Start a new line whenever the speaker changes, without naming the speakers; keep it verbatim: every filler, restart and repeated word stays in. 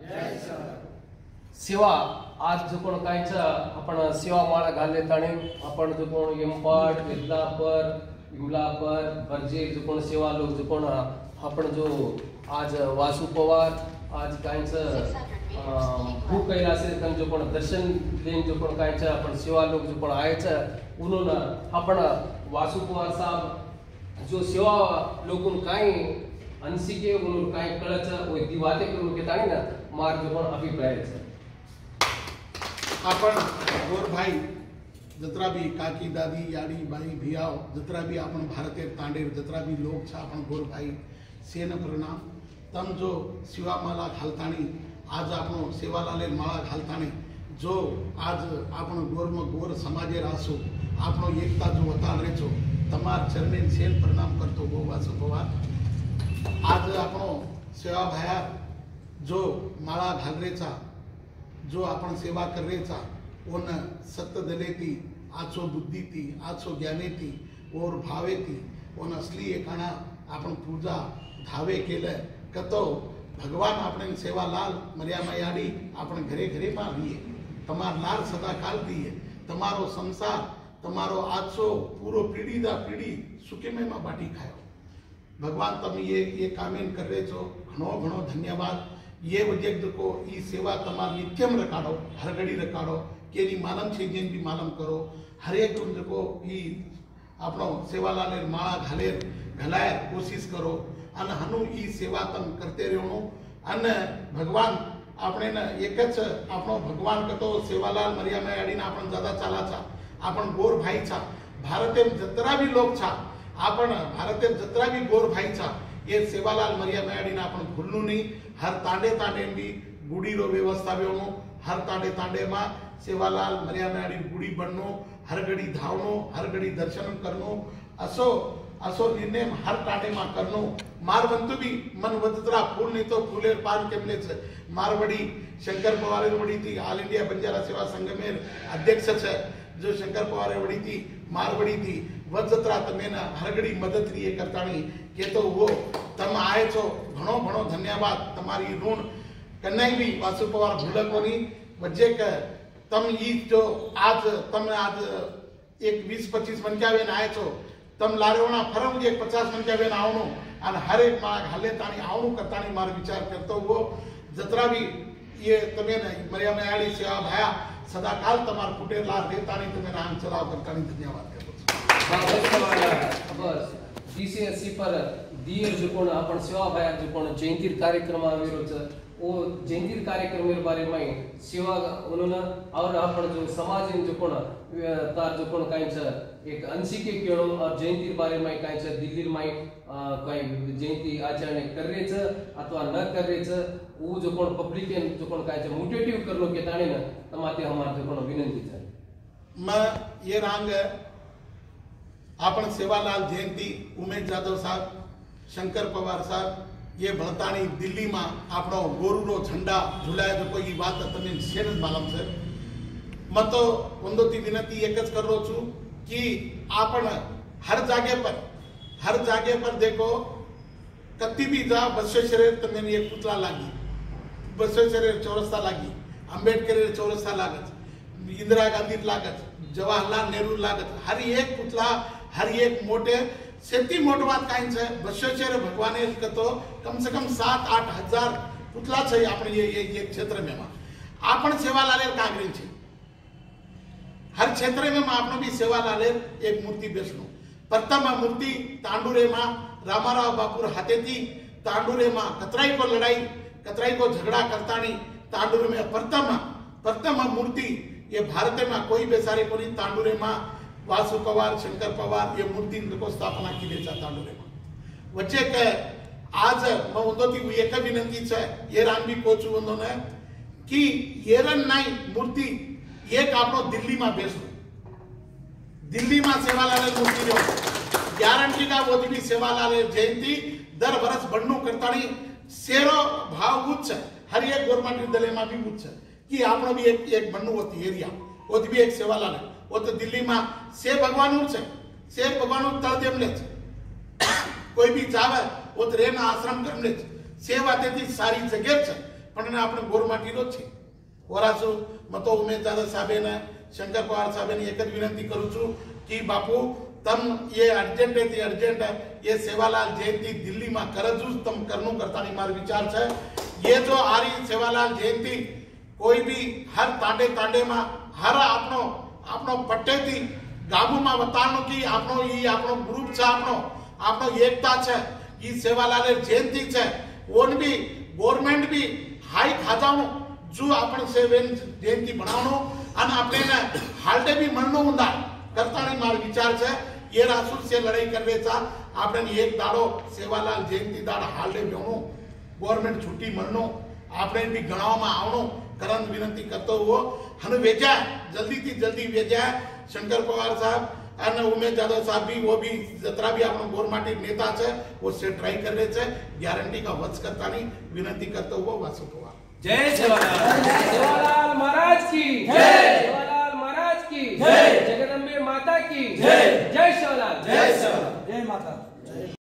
सेवा आज जो कोण कांयच आपण सेवा माळा घालले ताणे आपण जो कोण यमपाट विद्लापर विमलापर भरजे जो कोण सेवा लोक जो कोण आपण जो आज वासु पवार आज कांयच भू कैलासेर कन जो कोण दर्शन देन जो कोण कांयच आपण सेवा लोक जो कोण आयच उन्होंने आपण वासु पवार साहब जो सेवा लोकून काय अनसिके उन्होंने काय कळच वो दिवाते करून के ताणे ना मार जो कोण अभिप्राय
आपण गोर भाई जत्रा भी काकी दादी याड़ी बाई भियाओ जत्रा भी अपन भारतीय तांडेर जत्रा भी लोग छा अपन गोर भाई सेन प्रणाम तम जो शिवामाला घालतानी आज आपण सेवालाले माळा घालतानी जो आज आपण गोर में गोर समाजे रासो आपण एकता जो वताल रे छो तमार चरणे सेन प्रणाम करतो गो वासु पवार आज आपण सेवा भाया जो माळा घालरेचा जो आपण सेवा कररेचा ओन सत्य दलेती आचो बुद्धीती आचो ज्ञानेती और भावेती ओन असली एकाना आपण पूजा धावे केले कतो भगवान आपण सेवा लाल मर्यादा याडी आपण घरे घरे में आવીએ तमार लाल सदा काल दिए तमारो संसार तमारो आचो पूरो पीढ़ी दा पीढ़ी सुखे में बाटी खायो भगवान तम ये ये कामेन कर रहे छो घणो घणो धन्यवाद ये वजह को ई सेवा तमार नित्यम रखाड़ो हर घड़ी रखाड़ो केरी मालम छे जेन भी मालम करो हर एक को ई आपनो सेवालाले माळा घालेर घलाय कोशिश करो अन हनु ई सेवा तम करते रहणो अन भगवान આપણે ને એક જ આપણો ભગવાન કતો સેવાલાલ મરિયામાં આડીને आपण ज्यादा चाला छा आपण गोर भाई छा भारते जत्रा भी लोग छा आपण भारते जत्रा भी गोर भाई छा ये सेवालाल मरियाમાં આડીને आपण भूलनु नहीं हर तांडे तांडे भी गुड़ी रो व्यवस्था बेनो हर तांडे तांडे में सेवालाल मरियाમાં આડી गुड़ी बननो हर घड़ी धावनो हर घड़ी दर्शन करनो असो असो निर्णय हर तांडे में करनो मारवंतु भी मन वदतरा फूल नहीं तो फूलेर पान केमले मारवड़ी शंकर पवार वड़ी थी ऑल इंडिया बंजारा सेवा संघ में अध्यक्ष है जो शंकर पवार वड़ी थी मारवड़ी थी वदतरा तमें हर घड़ी मदद रही करतानी के तो वो तम आए छो घणो घणो धन्यवाद तमारी ऋण कन्नाई भी वासु पवार भूलकोनी वजह के तम ई जो आज तम आज एक बीस पच्चीस मनक्या बेन आए छो तम लारेवना फरम एक पचास मनक्या बेन आवनो और हर एक मार हाले तानी आवनु करतानी मार विचार करतो वो जत्रा भी ये तमे मरियाમાં આડી सेवा भाया सदा काल तमार फुटेर लार देतानी तमे नाम चलाव करतानी धन्यवाद करतो
बस डीसीएससी पर दियर जो कोण आपण सेवा भाया जो कोण जयंती कार्यक्रम आवेलो छ वो जयंती कार्यक्रम के बारे में सेवा उन्होंने और आपण जो समाज जो कोण तार जो कोण कांच एक अनसिके केळो और जयंती बारे में कांच दिल्ली में काही जयंती आचरण कररे छ अथवा न कररे छ वो जो कोण पब्लिक जो कोण कांच मोटिवेटिव करलो के ताणे न तमाते हमार जो कोण विनंती छ
मैं ये रांग आपण सेवालाल जयंती उमेश जाधव साहब शंकर पवार साहब ये भलतानी दिल्ली में आपनो गोरुरो झंडा झुलाया जो कोई बात तमें शेर मालूम से मैं तो ಒಂದೊತ್ತಿ विनती एक कर रो छू कि आपण हर जगह पर हर जगह पर देखो कति भी जा बसवेश्वर तमें एक पुतला लागी बसवेश्वर चौरस्ता लागी अंबेडकर चौरस्ता लागत इंदिरा गांधी लागत जवाहरलाल नेहरू लागत हर एक पुतला हर एक मोटे सेती मोट बात काई छे बसवेश्वर भगवाने कतो कम से कम सात आठ हजार पुतला छे आपण ये ये ये क्षेत्र में आपण सेवालाल कागरी छे हर क्षेत्र में आपण भी सेवालाल एक मूर्ति बेसनो प्रथम मूर्ति तांडुरे में रामाराव बापुर हाथेथी तांडुरे में कतराई को लड़ाई कतराई को झगड़ा करतानी तांडुरे में प्रथम प्रथम मूर्ति ये भारत में कोई बेसारे को नहीं तांडुरे में वासु पवार शंकर पवार ये मूर्ति को स्थापना की देचा तांडुरे में वच्चे के आज मैं उन्दोती एक विनंती छे ये रान भी कोचू उन्दोने कि येरन नाई मूर्ति एक आपनो दिल्ली में बेसो दिल्ली में सेवालाल मूर्ति जो गारंटी का वो भी सेवालाल जयंती दर वर्ष बननु करतानी सेरो भाव उच्च हर एक गवर्नमेंट विद्यालय में भी उच्च कि आपनो भी एक एक बननु होती एरिया वो भी एक सेवालाल वो तो दिल्ली में से भगवान छे से भगवान तळ देमले कोई भी जावे वो तो रेना आश्रम करमले से वाते थी सारी जगह छे પણ આપણે ગોરમાટીનો જ છે વરાસુ મતો ઉમેશ દાદા સાહેબને શંકર પવાર સાહેબને એક જ વિનંતી કરું છું કે બાપુ તમ ये अर्जेंट है थी अर्जेंट है ये सेवालाल जयंती दिल्ली में करजू तम करनु करता नहीं मार विचार है ये जो आ रही सेवालाल जयंती कोई भी हर तांडे तांडे में हर आपनो आपनो पट्टे थी गामू में बतानो की आपनो ये आपनो ग्रुप छे आपनो आपनो एकता छे ये सेवालाल जयंती छे ओन भी गवर्नमेंट भी हाई खाजानो जो आपण से जयंती बनावनो अन आपने ने हालडे भी मणनो उंदा करता नहीं मार विचार है ये रासुल से लड़ाई करने चा आपने एक दाड़ो सेवालाल जयंती दाड़ हालडे बेवनो गवर्नमेंट छुट्टी मळनो आपने भी गणाव में आवनो करन विनंती करतो हुओ हन वेजा जल्दी थी जल्दी वेजा शंकर पवार साहब और उमेश यादव साहब भी वो भी जतरा भी आपनो गोरमाटी नेता है वो से ट्राई कर रहे छे गारंटी का वच करता नहीं विनंती करतो हुओ वासु पवार
जय सेवालाल सेवालाल महाराज की जय सेवालाल महाराज की जय जगदम्बे माता की जय जय सेवालाल जय सेवालाल जय माता।